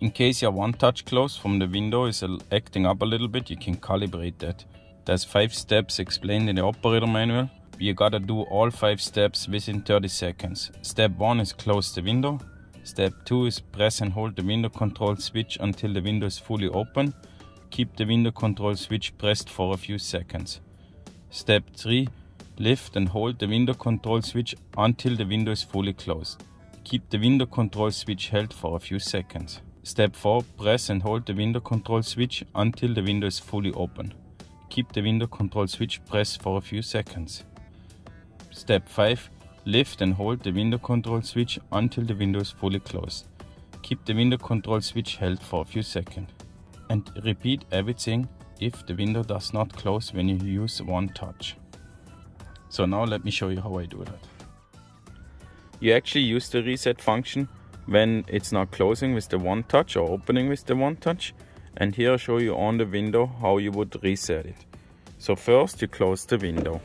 In case your one touch close from the window is acting up a little bit, you can calibrate that. There's 5 steps explained in the operator manual. You gotta do all 5 steps within 30 seconds. Step 1 is close the window. Step 2 is press and hold the window control switch until the window is fully open. Keep the window control switch pressed for a few seconds. Step 3, lift and hold the window control switch until the window is fully closed. Keep the window control switch held for a few seconds. Step 4, press and hold the window control switch until the window is fully open. Keep the window control switch pressed for a few seconds. Step 5, lift and hold the window control switch until the window is fully closed. Keep the window control switch held for a few seconds. And repeat everything if the window does not close when you use one touch. So now let me show you how I do that. You actually use the reset function when it's not closing with the one touch or opening with the one touch. And here I show you on the window how you would reset it. So first you close the window.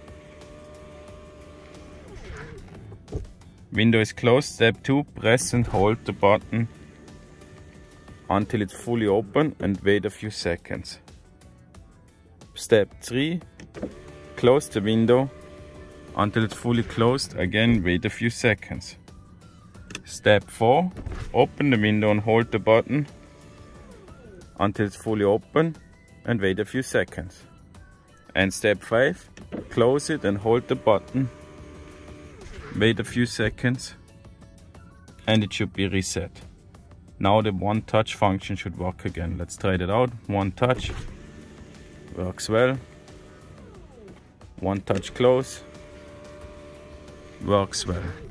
Window is closed. Step 2, press and hold the button until it's fully open and wait a few seconds. Step 3, close the window until it's fully closed. Again, wait a few seconds. Step 4, open the window and hold the button until it's fully open and wait a few seconds. And step 5, close it and hold the button. Wait a few seconds and it should be reset. Now the one touch function should work again. Let's try that out. One touch works well. One touch close works well.